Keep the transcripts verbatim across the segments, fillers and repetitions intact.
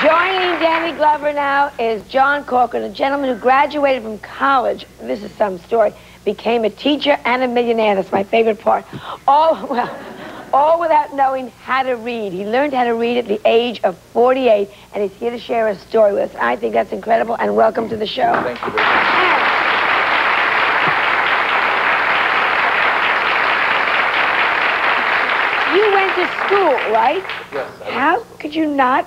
Joining Danny Glover now is John Corcoran, a gentleman who graduated from college. This is some story. Became a teacher and a millionaire. That's my favorite part. All, well, all without knowing how to read. He learned how to read at the age of forty-eight, and he's here to share a story with us. I think that's incredible, and welcome to the show. Thank you very much. You went to school, right? Yes. I How could you not,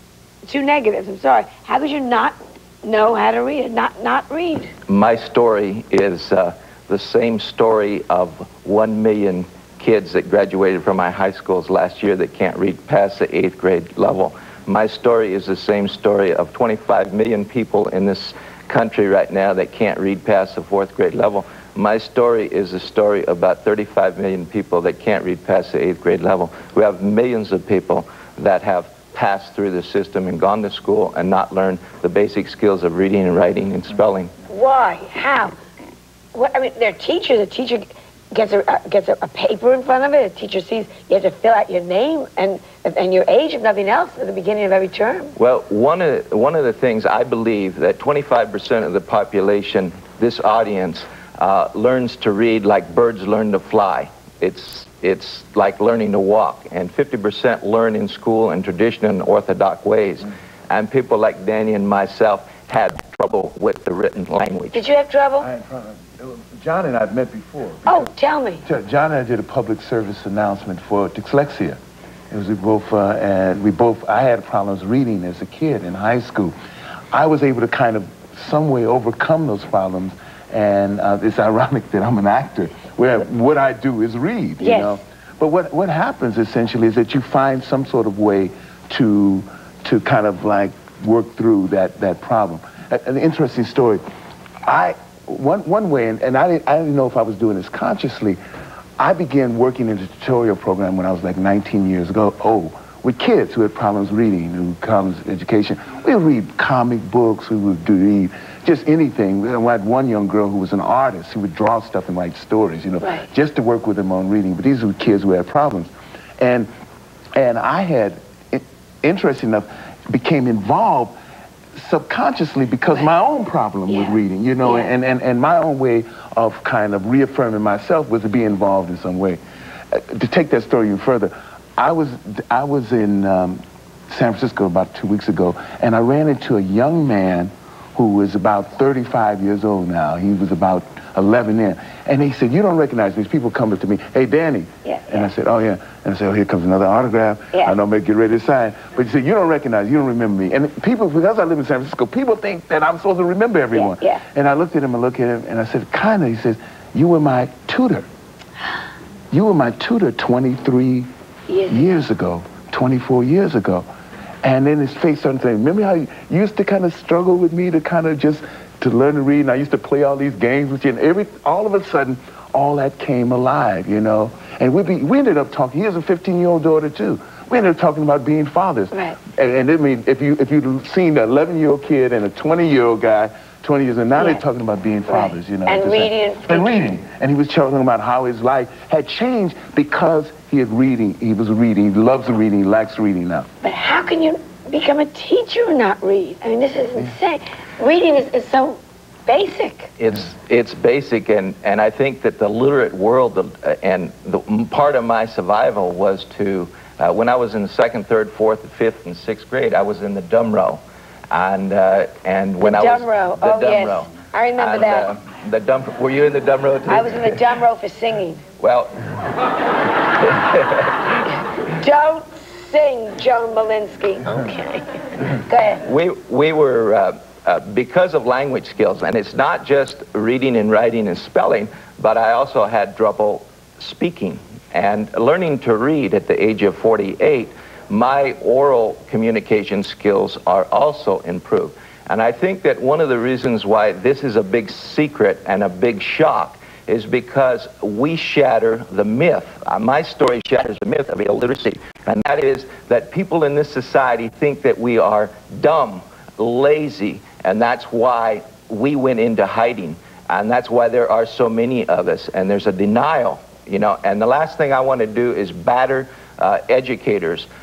two negatives, I'm sorry, how could you not know how to read, not, not read? My story is uh, the same story of one million kids that graduated from my high schools last year that can't read past the eighth grade level. My story is the same story of twenty-five million people in this country right now that can't read past the fourth grade level. My story is a story about thirty-five million people that can't read past the eighth grade level. We have millions of people that have passed through the system and gone to school and not learned the basic skills of reading and writing and spelling. Why? How? What, I mean, they're teachers. A teacher gets a uh, gets a, a paper in front of it. A teacher sees you have to fill out your name and and your age, if nothing else, at the beginning of every term. Well, one of one of the things I believe that twenty-five percent of the population, this audience, uh, learns to read like birds learn to fly. It's it's like learning to walk, and fifty percent learn in school in traditional and orthodox ways. Mm. And people like Danny and myself had trouble with the written language. Did you have trouble? I had trouble. John and I had met before. Oh, tell me. John and I did a public service announcement for dyslexia. It was we both, uh, and we both, I had problems reading as a kid in high school. I was able to kind of, some way, overcome those problems, and uh, it's ironic that I'm an actor, where what I do is read, you yes. know. But what, what happens, essentially, is that you find some sort of way to, to kind of, like, work through that, that problem. An interesting story. I, one, one way, and, and I, didn't, I didn't know if I was doing this consciously, I began working in a tutorial program when I was like nineteen years ago, old, with kids who had problems reading, who had problems with education. We would read comic books, we would do read just anything. I had one young girl who was an artist who would draw stuff and write stories, you know, right. just to work with them on reading. But these were kids who had problems. And, and I had, interesting enough, became involved subconsciously because right. my own problem yeah. with reading, you know, yeah. and, and, and my own way of kind of reaffirming myself was to be involved in some way. Uh, to take that story even further, I was, I was in um, San Francisco about two weeks ago, and I ran into a young man who was about thirty-five years old now. He was about eleven in. And he said, "You don't recognize me." People come up to me, "Hey, Danny." Yeah, and yeah. I said, "Oh, yeah." And I said, "Oh, here comes another autograph." Yeah. I know, make get ready to sign. But he said, "You don't recognize, you don't remember me." And people, because I live in San Francisco, people think that I'm supposed to remember everyone. Yeah, yeah. And I looked at him and looked at him, and I said, "Kinda." He says, "You were my tutor. You were my tutor twenty-three years, years ago, twenty-four years ago." And then his face started saying, "Remember how you used to kind of struggle with me to kind of just to learn to read, and I used to play all these games with you," and every, all of a sudden, all that came alive, you know? And we, be, we ended up talking, he has a fifteen-year-old daughter, too. We ended up talking about being fathers. Right. And, and I mean, if, you, if you'd seen an eleven-year-old kid and a twenty-year-old guy, twenty years, and now yeah. they're talking about being fathers, right. you know? And reading. Like, and reading. And he was talking about how his life had changed because he had reading, he was reading, he loves reading, he likes reading now. But how can you become a teacher and not read? I mean, this is insane. Reading is, is so basic. It's it's basic, and and I think that the literate world, uh, and the part of my survival was to, uh, when I was in the second, third, fourth, fifth, and sixth grade, I was in the dumb row, and uh, and when the I dumb was row. the oh dumb yes, row. I remember and, that. Uh, the dumb. Were you in the dumb row too? I was in the dumb row for singing. Well. Don't sing, Joan Malinsky. Okay. Go ahead. We we were. Uh, Uh, because of language skills, and it's not just reading and writing and spelling, but I also had trouble speaking. And learning to read at the age of forty-eight, my oral communication skills are also improved. And I think that one of the reasons why this is a big secret and a big shock is because we shatter the myth. Uh, my story shatters the myth of illiteracy, and that is that people in this society think that we are dumb, lazy, and that's why we went into hiding, and that's why there are so many of us, and there's a denial, you know. And the last thing I want to do is batter uh, educators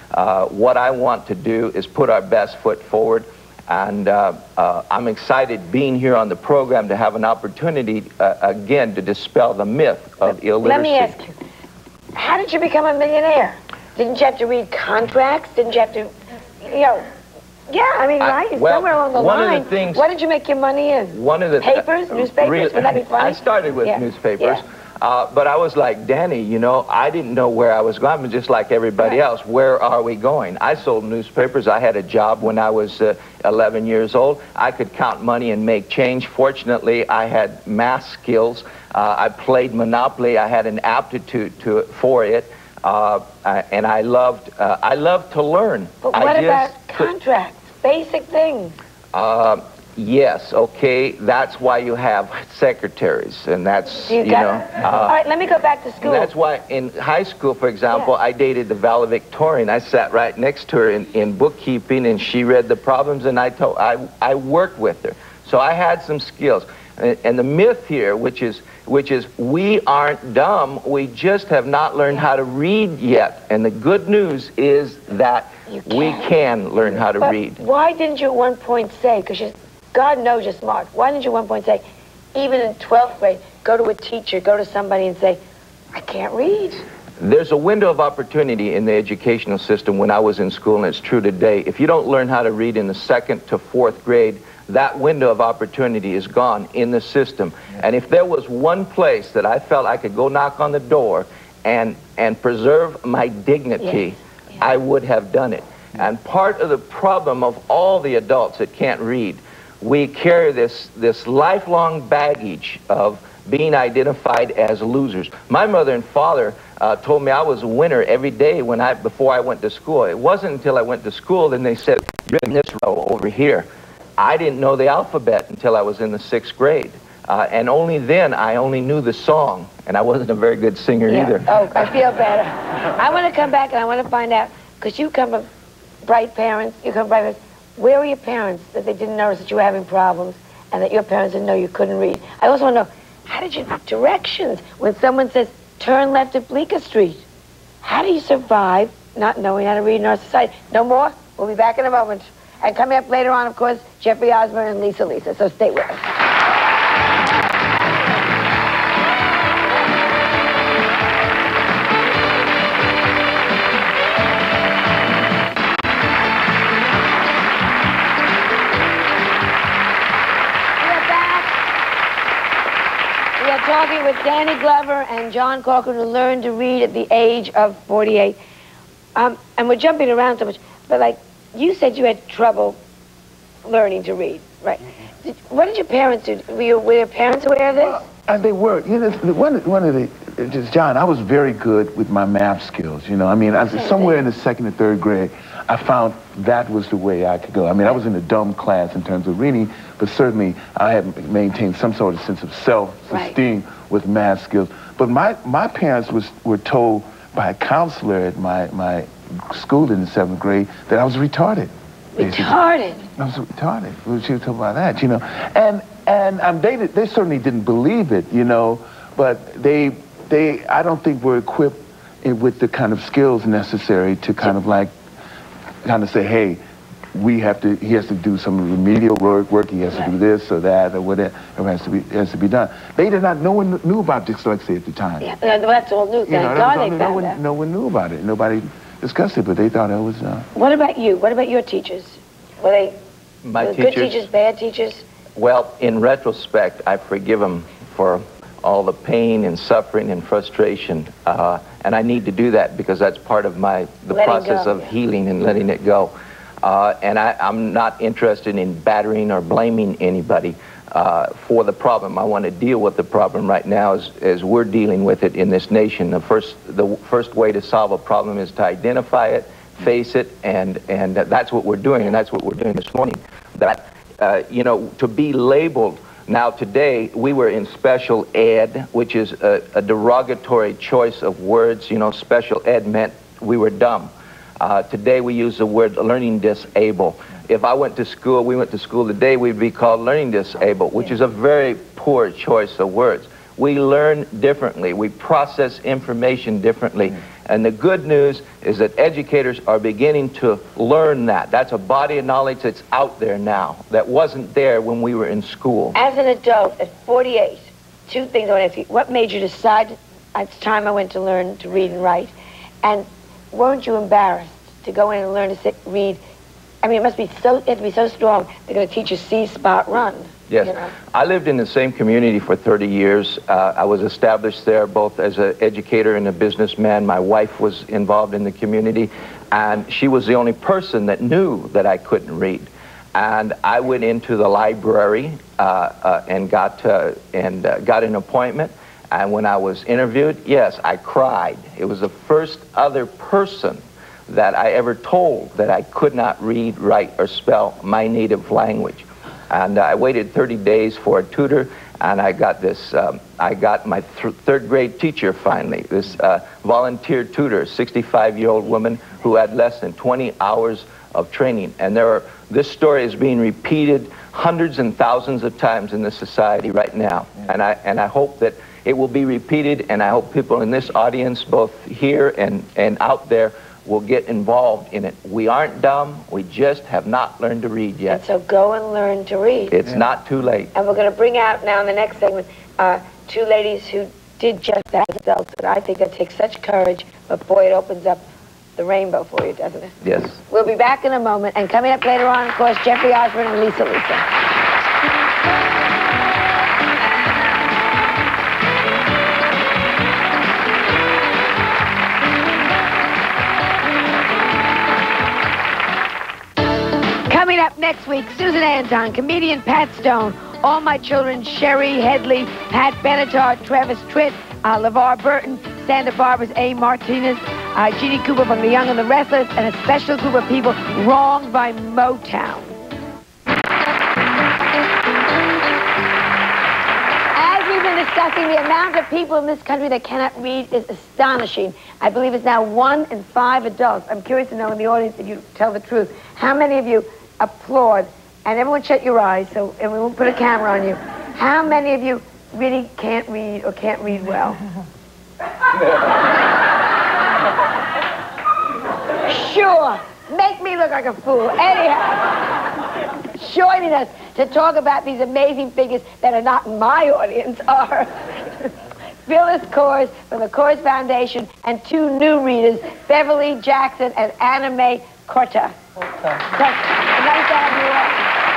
Uh, what I want to do is put our best foot forward. And uh, uh, I'm excited being here on the program to have an opportunity, uh, again, to dispel the myth of illiteracy. Let me ask you, how did you become a millionaire? Didn't you have to read contracts? Didn't you have to, you know, yeah, I mean, right? I, well, somewhere along the one line. Of the things, what did you make your money in? One of the Papers, uh, newspapers? Really, Would that be funny? I started with yeah. newspapers. Yeah. Uh, but I was like, Danny, you know, I didn't know where I was going. I'm just like everybody right. else. Where are we going? I sold newspapers. I had a job when I was uh, eleven years old. I could count money and make change. Fortunately, I had math skills. Uh, I played Monopoly. I had an aptitude to for it, uh, and I loved. Uh, I loved to learn. But what I about just, contracts? Basic things. Uh, Yes, okay, that's why you have secretaries, and that's, you, you got, know... Uh, all right, let me go back to school. That's why in high school, for example, yeah. I dated the valedictorian. I sat right next to her in, in bookkeeping, and she read the problems, and I, told, I, I worked with her. So I had some skills. And, and the myth here, which is, which is we aren't dumb, we just have not learned how to read yet. And the good news is that can. we can learn how to but read. Why didn't you at one point say, because you... God knows you're smart. Why didn't you at one point say, even in twelfth grade, go to a teacher, go to somebody and say, I can't read? There's a window of opportunity in the educational system when I was in school, and it's true today. If you don't learn how to read in the second to fourth grade, that window of opportunity is gone in the system. And if there was one place that I felt I could go knock on the door and, and preserve my dignity, yes. Yes. I would have done it. And part of the problem of all the adults that can't read, we carry this, this lifelong baggage of being identified as losers. My mother and father uh, told me I was a winner every day when I, before I went to school. It wasn't until I went to school then they said, you're in this row over here. I didn't know the alphabet until I was in the sixth grade. Uh, and only then I only knew the song, and I wasn't a very good singer yeah. either. Oh, I feel better. I want to come back and I want to find out, because you come from bright parents, you come from bright parents. Where were your parents that they didn't notice that you were having problems and that your parents didn't know you couldn't read? I also want to know, how did you know directions? When someone says, turn left at Bleecker Street, how do you survive not knowing how to read in our society? No more? We'll be back in a moment. And coming up later on, of course, Jeffrey Osborne and Lisa Lisa. So stay with us. Talking with Danny Glover and John Corcoran, who learned to read at the age of forty-eight. Um, and we're jumping around so much, but like, you said you had trouble learning to read, right? Did, what did your parents do? Were, you, were your parents aware of this? Well, and they were. You know, one, one of the, just John, I was very good with my math skills, you know. I mean, I was somewhere in the second or third grade, I found that was the way I could go. I mean, I was in a dumb class in terms of reading, but certainly I had maintained some sort of sense of self-esteem right. with math skills. But my, my parents was, were told by a counselor at my, my school in the seventh grade that I was retarded. Retarded? I was retarded. She was told about that, you know. And, and um, they, they certainly didn't believe it, you know, but they, they I don't think were equipped with the kind of skills necessary to kind of like, kind of say, hey, we have to, he has to do some remedial work, work he has right. to do this or that or whatever has to be, has to be done. They did not, no one knew about dyslexia at the time. Yeah, that's all new. Thank you know, God all, they no, found one, that. no one knew about it. Nobody discussed it, but they thought it was... Uh, what about you? What about your teachers? Were they My were teachers, good teachers, bad teachers? Well, in retrospect, I forgive them for all the pain and suffering and frustration. Uh, and I need to do that because that's part of my the letting process go, of yeah. healing and letting it go. Uh, and I, I'm not interested in battering or blaming anybody uh, for the problem. I want to deal with the problem right now as, as we're dealing with it in this nation. The first, the first way to solve a problem is to identify it, face it, and, and that's what we're doing, and that's what we're doing this morning. That, uh, you know, to be labeled. Now today, we were in special ed, which is a, a derogatory choice of words. You know, special ed meant we were dumb. Uh, today we use the word learning disabled. If I went to school, we went to school today, we'd be called learning disabled, which is a very poor choice of words. We learn differently. We process information differently. And the good news is that educators are beginning to learn that. That's a body of knowledge that's out there now that wasn't there when we were in school. As an adult at forty-eight, two things I want to ask you. What made you decide, it's time I went to learn to read and write, and weren't you embarrassed to go in and learn to sit, read? I mean, it must be so, it had to be so strong. They're going to teach you see, spot, run. Yes. You know? I lived in the same community for thirty years. Uh, I was established there both as an educator and a businessman. My wife was involved in the community, and she was the only person that knew that I couldn't read. And I went into the library uh, uh, and got uh, and uh, got an appointment. And when I was interviewed, yes, I cried. It was the first other person that I ever told that I could not read, write, or spell my native language. And I waited thirty days for a tutor, and I got this, um, I got my th third grade teacher finally, this uh, volunteer tutor, sixty-five-year-old woman who had less than twenty hours of training. And there are, this story is being repeated hundreds and thousands of times in this society right now. Yeah. And I, and I hope that it will be repeated, and I hope people in this audience, both here and, and out there, will get involved in it. We aren't dumb, we just have not learned to read yet. And so go and learn to read. It's yeah. not too late. And we're going to bring out now in the next segment uh, two ladies who did just that as adults, and I think that takes such courage, but boy, it opens up the rainbow for you, doesn't it? Yes. We'll be back in a moment, and coming up later on, of course, Jeffrey Osborne and Lisa Lisa. Coming up next week, Susan Anton, comedian Pat Stone, All My Children, Sherry Headley, Pat Benatar, Travis Tritt, uh, LeVar Burton, Santa Barbara's A. Martinez, uh, Jeannie Cooper from The Young and the Restless, and a special group of people wronged by Motown. As we've been discussing, the amount of people in this country that cannot read is astonishing. I believe it's now one in five adults. I'm curious to know in the audience, if you tell the truth, how many of you applaud, and everyone shut your eyes, so and we won't put a camera on you. How many of you really can't read or can't read well? Sure, make me look like a fool. Anyhow, joining us to talk about these amazing figures that are not in my audience are Phyllis Coors from the Coors Foundation and two new readers, Beverly Jackson and Anna Mae Corta. Okay. Nice to have you all.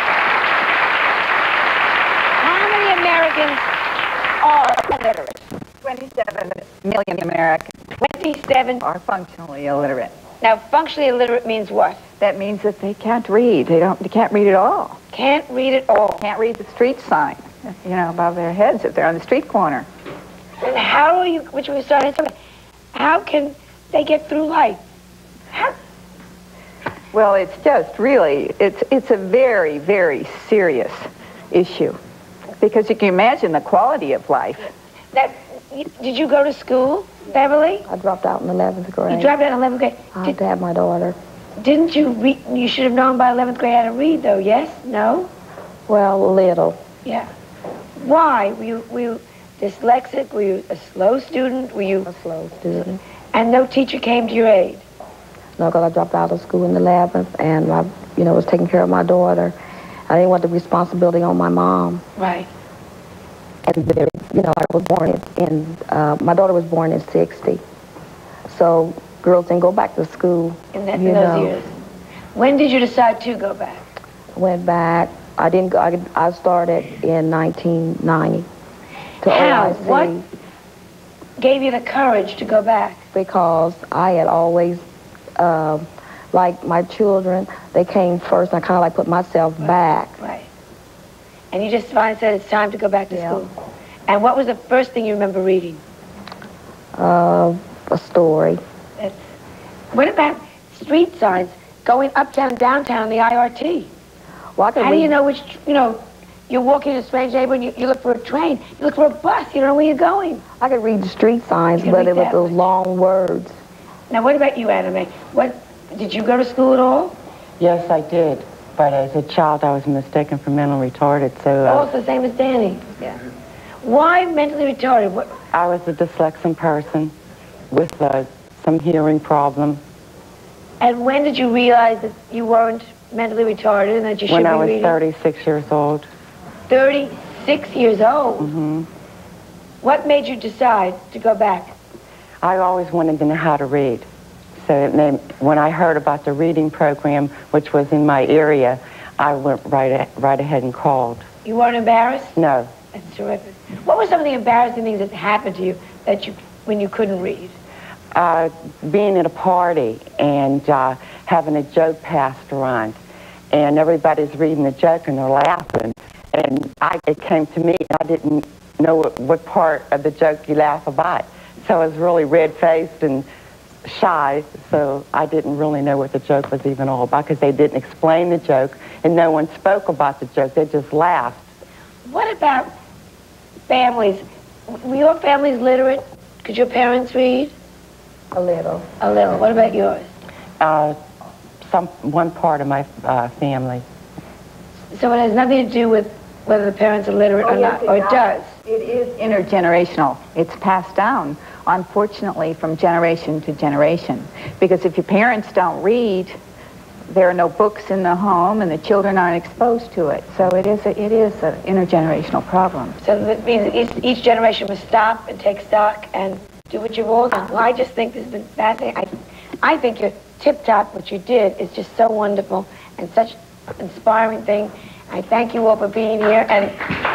How many Americans are illiterate? twenty-seven million Americans. twenty-seven are functionally illiterate. Now, functionally illiterate means what? That means that they can't read. They don't. They can't read at all. Can't read at all. Can't read the street sign, you know, above their heads if they're on the street corner. And how are you? Which we started talking about. How can they get through life? How? Well, it's just really, it's, it's a very, very serious issue. Because you can imagine the quality of life. That, did you go to school, Beverly? I dropped out in eleventh grade. You dropped out in eleventh grade? I had to have my daughter. Didn't you read? You should have known by eleventh grade how to read, though, yes? No? Well, little. Yeah. Why? Were you, were you dyslexic? Were you a slow student? Were you... A slow student. And no teacher came to your aid? No, because I dropped out of school in the eleventh, and I, you know, was taking care of my daughter. I didn't want the responsibility on my mom. Right. And very, you know, I was born in, in uh, my daughter was born in sixty, so girls didn't go back to school. In, that, in those know. years. When did you decide to go back? I went back. I didn't go. I, I started in nineteen ninety. To How? O I C. What gave you the courage to go back? Because I had always. Uh, like my children, they came first, and I kind of like put myself right. back. Right. And you just finally said it's time to go back to yeah. school. And what was the first thing you remember reading? Uh, a story. That's, what about street signs going uptown, downtown, the I R T? Well, I could How read. do you know which, you know, you're walking in a strange neighborhood and you, you look for a train, you look for a bus, you don't know where you're going. I could read the street signs, but it was those long words. Now, what about you, Anna Mae? What, did you go to school at all? Yes, I did. But as a child, I was mistaken for mentally retarded, so... Oh, Uh, it's the same as Danny. Yeah. Why mentally retarded? What? I was a dyslexic person with uh, some some hearing problem. And when did you realize that you weren't mentally retarded and that you should When be I was reading? thirty-six years old. thirty-six years old? Mm-hmm. What made you decide to go back? I always wanted to know how to read. So it made, when I heard about the reading program, which was in my area, I went right, a, right ahead and called. You weren't embarrassed? No. That's terrific. What were some of the embarrassing things that happened to you that you, when you couldn't read? Uh, being at a party and uh, having a joke passed around, and everybody's reading the joke and they're laughing, and I, it came to me, and I didn't know what, what part of the joke you laugh about. So I was really red-faced and shy, so I didn't really know what the joke was even all about, because they didn't explain the joke, and no one spoke about the joke. They just laughed. What about families? Were your families literate? Could your parents read? A little. A little. What about yours? Uh, some one part of my uh, family. So it has nothing to do with whether the parents are literate Oh, or yes, not, or it does? It is intergenerational. It's passed down, unfortunately, from generation to generation. Because if your parents don't read, there are no books in the home, and the children aren't exposed to it. So it is a, it is an intergenerational problem. So that means each, each generation must stop and take stock and do what you've all done. Well, I just think this has been fascinating. I, I think you're tip-top. What you did is just so wonderful and such an inspiring thing. I thank you all for being here. And